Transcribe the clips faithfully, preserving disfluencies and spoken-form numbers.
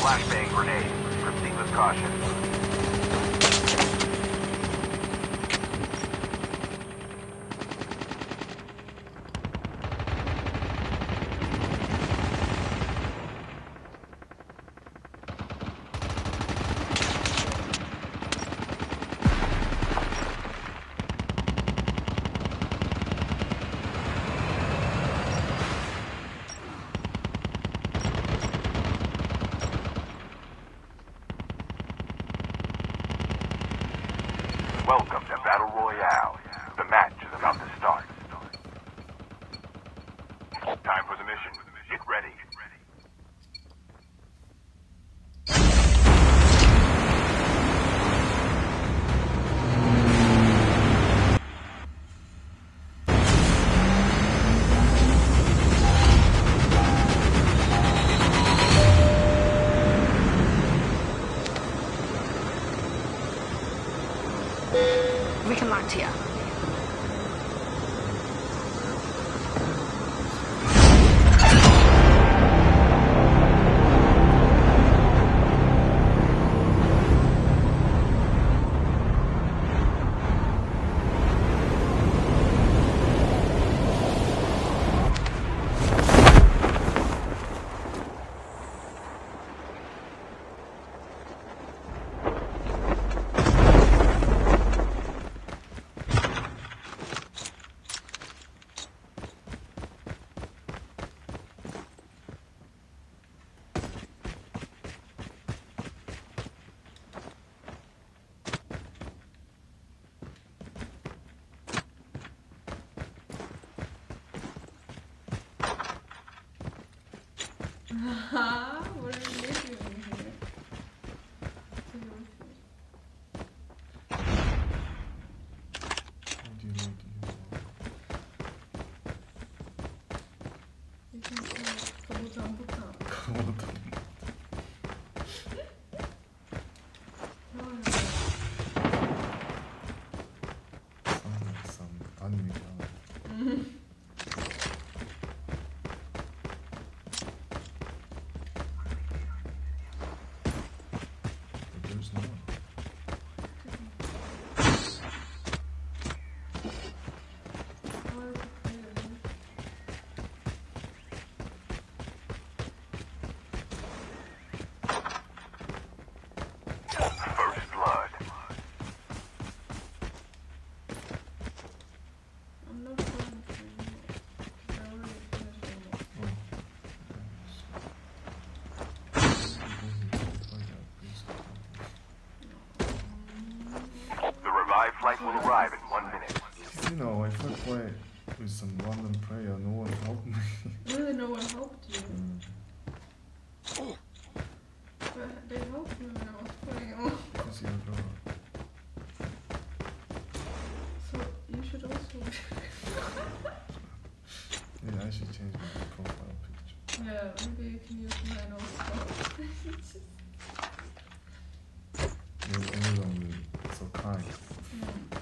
Flashbang grenade. Proceed with caution. Welcome to Battle Royale. The match is about to start. Time for the mission. Get ready. Recon locked here. Haha, what are you doing here? What do you need to use You can say kabutan butan. one? Sounds like some anime drama. But there's no one. First blood. I'm not playing for you. I already finished almost. The revived flight will arrive in one minute. You know, if I play with some random player, no one helped me. Really, no one helped you. Mm, But they helped me when I was playing alone. because you're a girl. So you should also. Yeah, I should change my profile picture. Yeah, maybe you can use mine also. You're everyone so kind. Mm.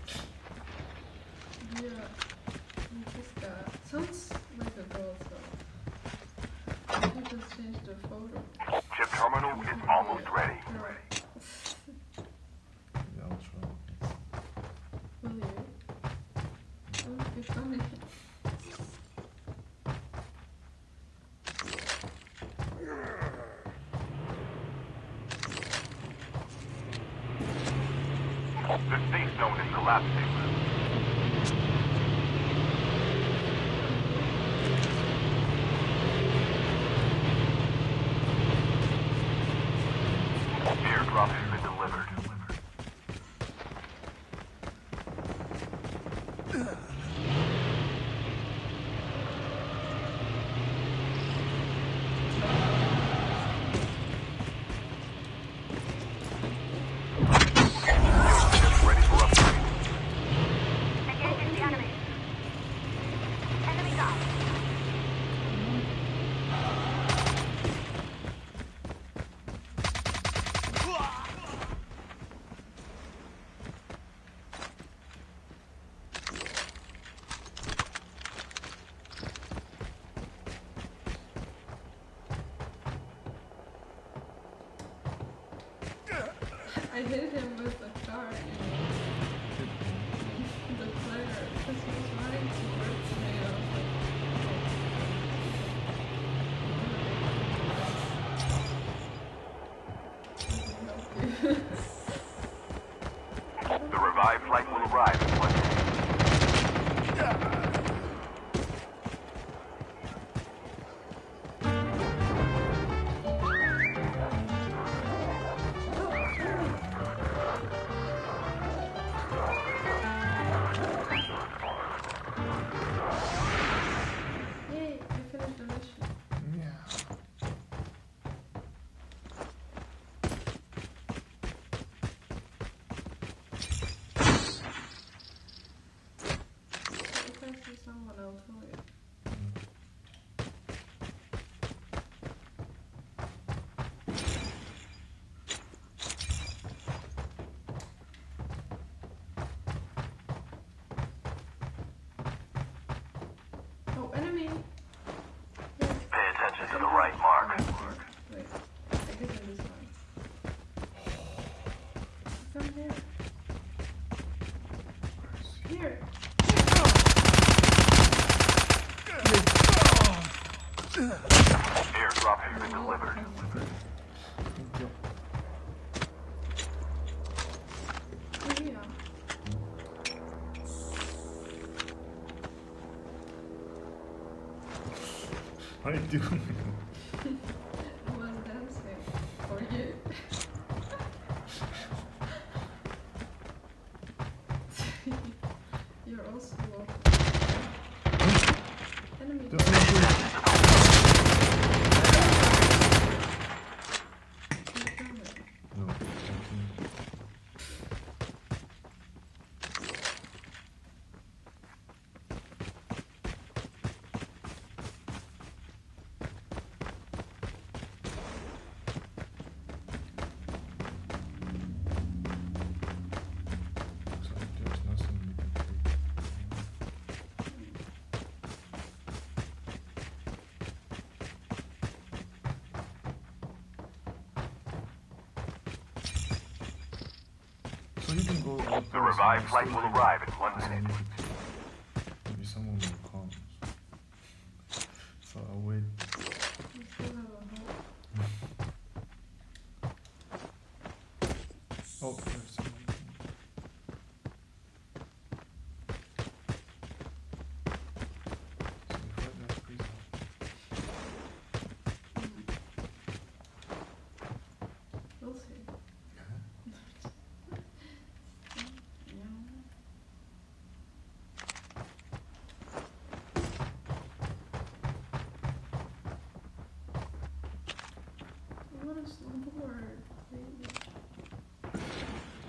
Yeah, and this guy sounds like a girl, so you just change the photo. Chip terminal is almost ready. Yeah. Yeah, I'll try. Will you? That would be funny. The safe zone is collapsing. Airdrop has been delivered. Ready for upgrade. Engaging the enemy. Enemy down. hit him with the car and the player, because he was running towards me. I was like, The revived flight will arrive in one minute. yay, I finished the mission. Yeah. If I see someone, I'll tell you. Oh, enemy! Pay attention to the right mark. Wait, I guess in this one. Come here. Here! Airdrop has been delivered. Thank you. Oh, yeah. What are you doing? I was dancing for you. You're also welcome. Enemy. Don't make me- No, thank you. Looks like there's nothing we can take. So you can go out The there, revived so flight stay will here. arrive in one So minute. you could- Maybe someone will come. So I'll wait. You still have a hope. Oh, there's someone. So if I die, please help. We'll see. Yeah. I want a snowboard, please.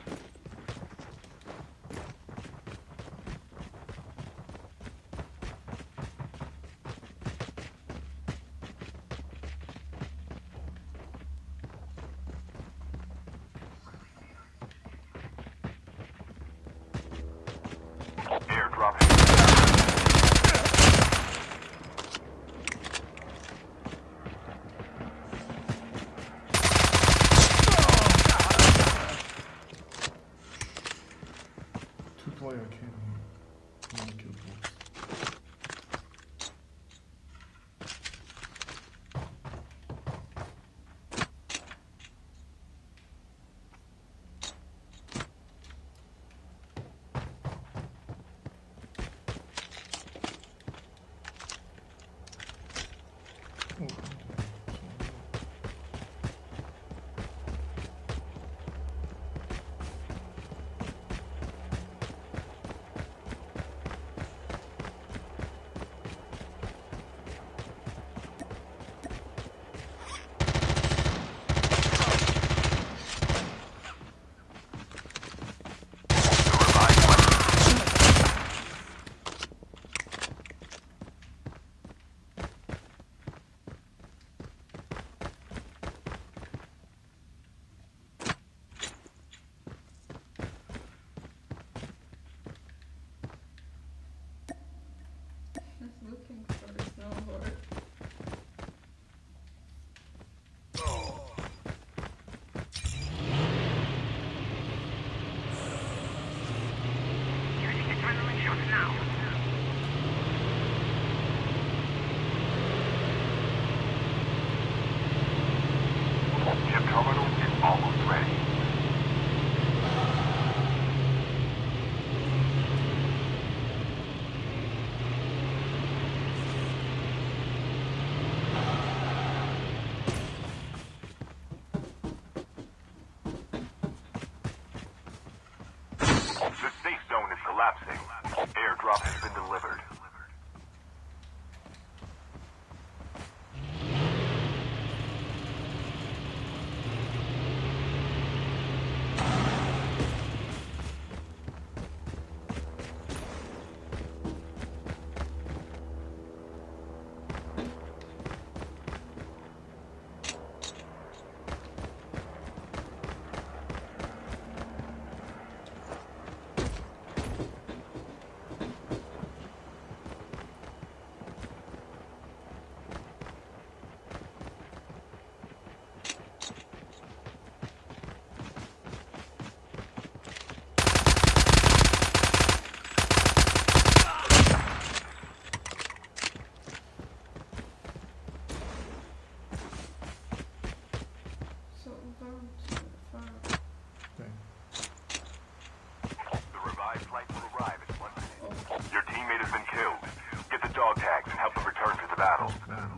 battle. battle.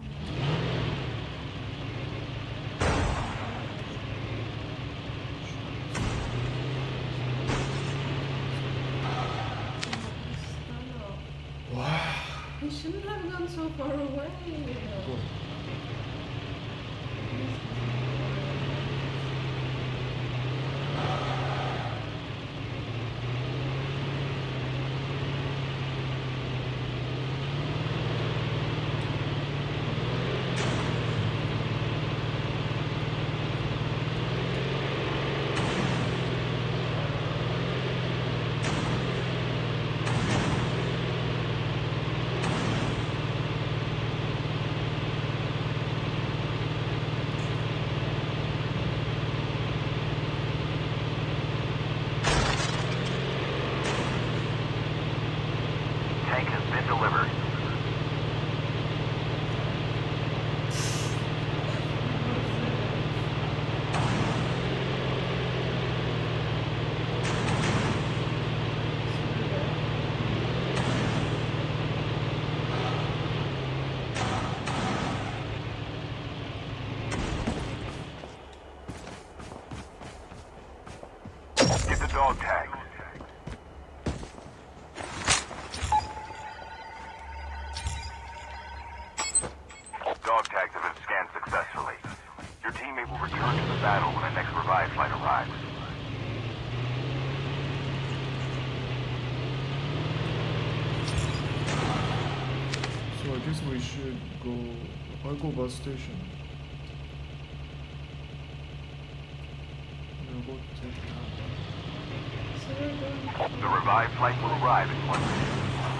Wow. He shouldn't have gone so far away. Go. Tank has been delivered. Get the dog tag. Dog tags have been scanned successfully. Your teammate will return to the battle when the next revive flight arrives. So I guess we should go. I'll go bus station. We'll go take that. So we're going. The revive flight will arrive in one minute.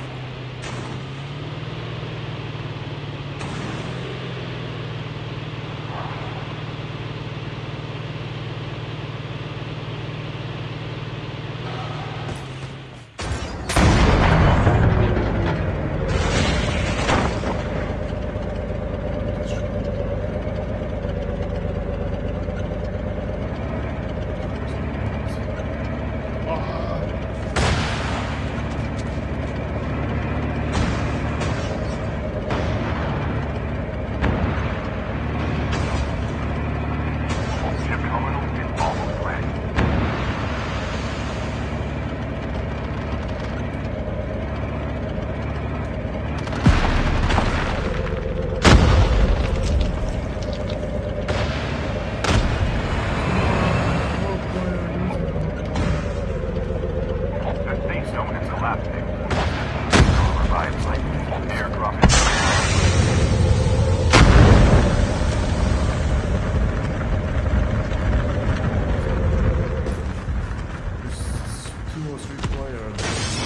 Ship terminal is almost ready. The safe zone is collapsing. The revive flight. Airdrop is This two or three players.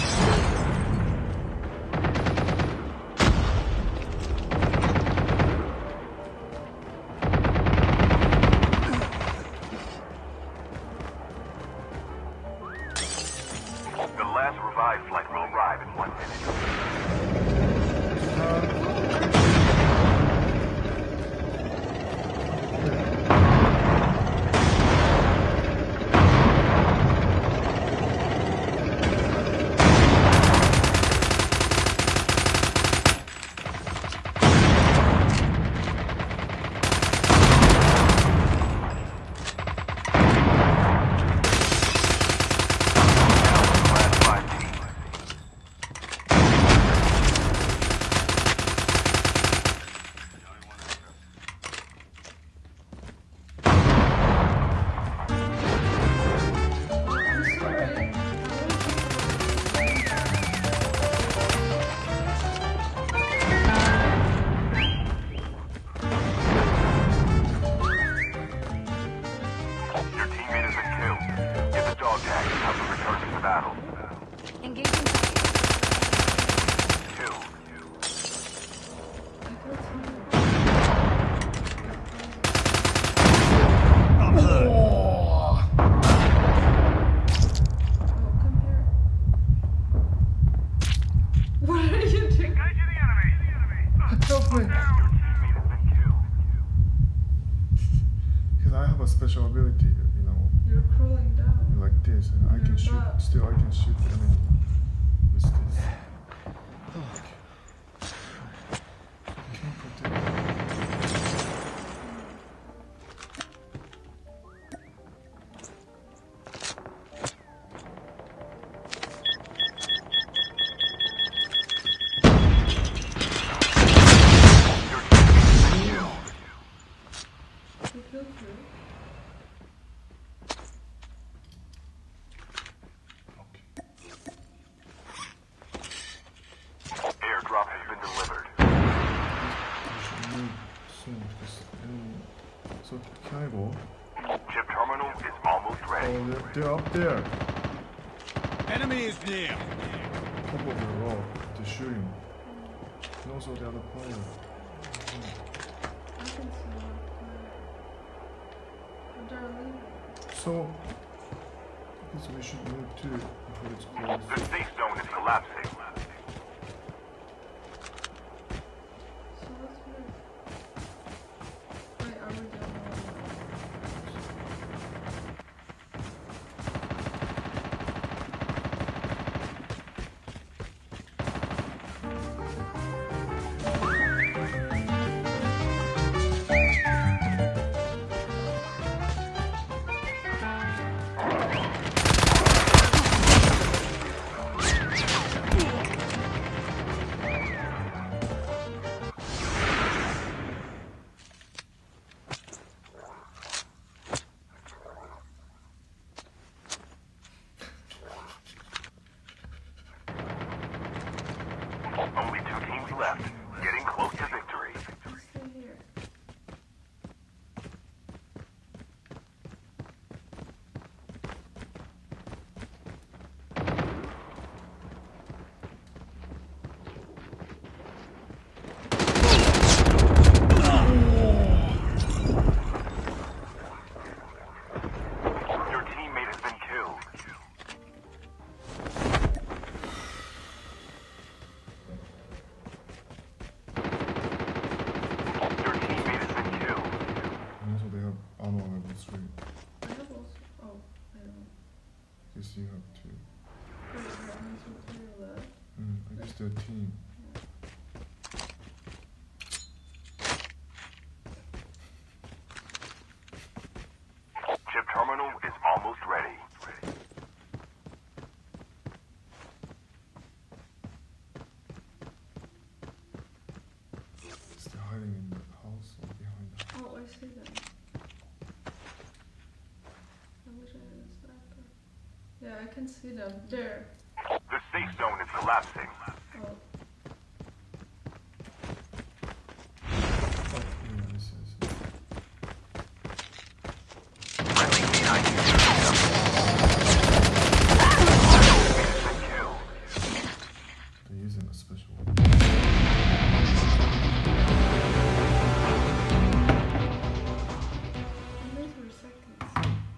The last revive flight will arrive in one minute. Last five teams. I'm sorry. Your teammate has been killed. Get the dog tag and have them return to the battle. Engaging. Two. Oh, come here. What are you doing? Help me! Your teammate has been killed. Because I have a special ability, you know, You're crawling down. like this, and I can shoot. But- Still, I can shoot enemy with this. Can't protect soon because any. So can I go? Chip terminal is almost ready. Oh, they're, they're up there. Enemy is near. Top of the rock. They're shooting. And also the other player. I can see one. But they're leaving. So, I guess we should move too before it's closed. The safe zone is collapsing. So let's move. Wait, are we down Only two teams left. Getting close to victory. Let's stay here. Your teammate has been killed. Your teammate has been killed. And also they have armor level three. I have also. Oh, I don't. Guess you have two. Wait, there are only two three left. Mm, I guess they're a team. Chip terminal is almost ready. Is they hiding in the house or behind the house? Oh, I see them. I wish I had a sniper. Yeah, I can see them. There. The safe zone is collapsing. Oh, Oh, yeah, I see, I see. Friendly K nine unit has been killed. They're using a special. only for seconds.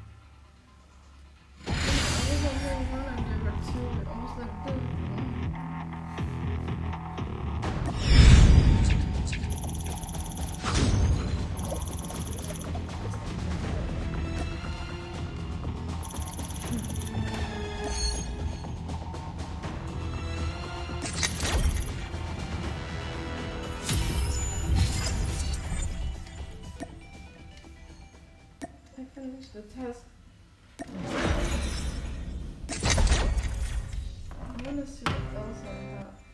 I was on level one and there were two. I was like, boom. I finished the task. I wanna see what else I have.